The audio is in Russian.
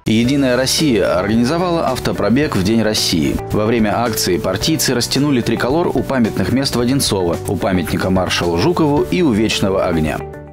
«Единая Россия» организовала автопробег в День России. Во время акции партийцы растянули триколор у памятных мест в Одинцово, у памятника маршалу Жукову и у Вечного огня.